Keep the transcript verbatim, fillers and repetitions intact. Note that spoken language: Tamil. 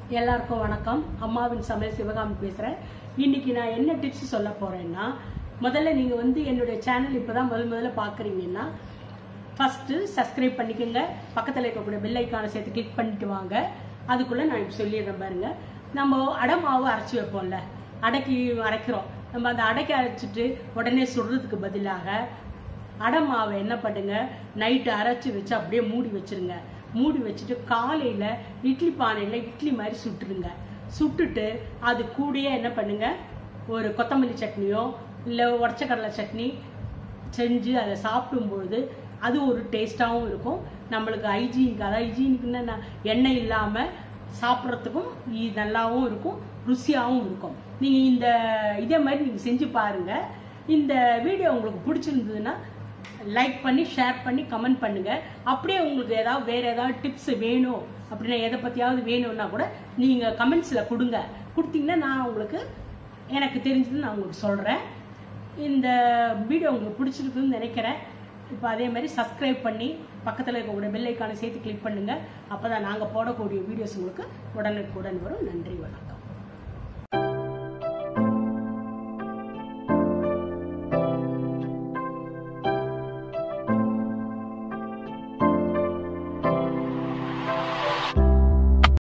எல்லாருக்கும் வணக்கம். அம்மாவின் சமையல் சிவகாமி பேசுறேன். இன்னைக்கு நான் என்ன டிப்ஸ் சொல்ல போறேன்னா, முதல்ல நீங்க வந்து என்னுடைய சேனல் இப்பதான் முதல் முதல்ல பாக்குறீங்கன்னா ஃபர்ஸ்ட் சப்ஸ்கிரைப் பண்ணிக்கோங்க. பக்கத்துல இருக்கக்கூடிய பெல் ஐக்கானை சேர்த்து கிளிக் பண்ணிட்டு வாங்க. அதுக்குள்ள நான் இப்ப சொல்லிடுறேன் பாருங்க. நம்ம அடை மாவு அரைச்சி வைப்போம்ல, அடைக்கு அரைக்கிறோம். நம்ம அந்த அடைக்கு அரைச்சிட்டு உடனே சுடுறதுக்கு பதிலாக அடை மாவை என்ன பண்ணுங்க, நைட்டு அரைச்சி வச்சு அப்படியே மூடி வச்சிருங்க. மூடி வச்சுட்டு காலையில இட்லி பானையில இட்லி மாதிரி சுட்டுருங்க. சுட்டுட்டு அது கூடயே என்ன பண்ணுங்க, ஒரு கொத்தமல்லி சட்னியோ இல்லை உடச்சக்கடலை சட்னி செஞ்சு அதை சாப்பிடும்பொழுது அது ஒரு டேஸ்டாகவும் இருக்கும். நம்மளுக்கு ஹைஜீனிக், அதாவது ஹைஜீனிக்னா எண்ணெய் இல்லாமல் சாப்பிட்றதுக்கும் இது நல்லாவும் இருக்கும், ருசியாகவும் இருக்கும். நீங்கள் இந்த இதே மாதிரி நீங்கள் செஞ்சு பாருங்க. இந்த வீடியோ உங்களுக்கு பிடிச்சிருந்ததுன்னா லைக் பண்ணி ஷேர் பண்ணி கமெண்ட் பண்ணுங்க. அப்படியே உங்களுக்கு ஏதாவது வேற ஏதாவது டிப்ஸ் வேணும் அப்படின்னா, எதை பத்தியாவது வேணும்னா கூட நீங்க கமெண்ட்ஸ்ல கொடுங்க. கொடுத்தீங்கன்னா நான் உங்களுக்கு எனக்கு தெரிஞ்சது நான் உங்களுக்கு சொல்றேன். இந்த வீடியோ உங்களுக்கு பிடிச்சிருக்குன்னு நினைக்கிறேன். இப்போ அதே மாதிரி சப்ஸ்கிரைப் பண்ணி பக்கத்தில் இருக்கக்கூடிய பெல் ஐக்கானை சேர்த்து கிளிக் பண்ணுங்க. அப்பதான் நாங்கள் போடக்கூடிய வீடியோஸ் உங்களுக்கு உடனுக்குடன் வரும். நன்றி, வணக்கம்.